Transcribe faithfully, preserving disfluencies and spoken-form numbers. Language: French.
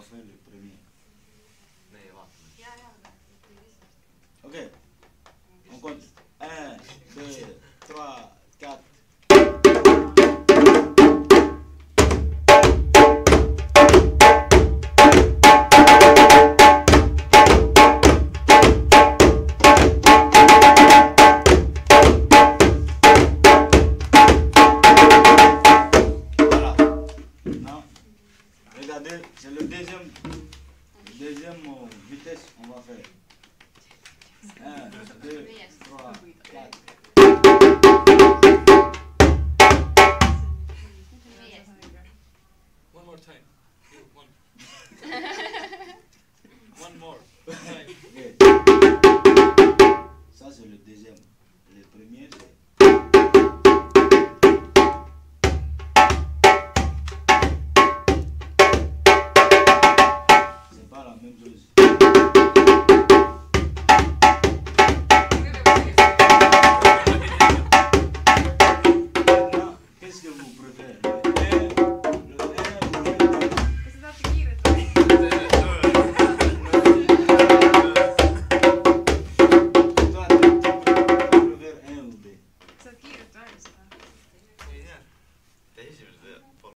va faire le premier. Ok. On compte. un, deux, trois, quatre. C'est le deuxième, deuxième vitesse, on va faire. un, deux, trois, quatre. One more time. One. One more. Okay. Ça c'est le deuxième. Le premier c'est... C'est pas la même chose.